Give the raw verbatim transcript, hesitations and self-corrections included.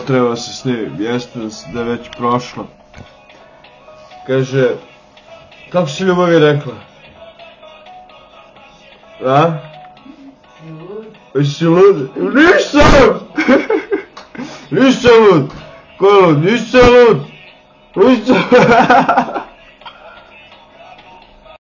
Treba se snimim, jeste da je već prošlo. Kaže, kako si ljubavi rekla? A? Jesi lud? Nisam! Nisam lud! Ko je lud? Nisam lud! Nisam!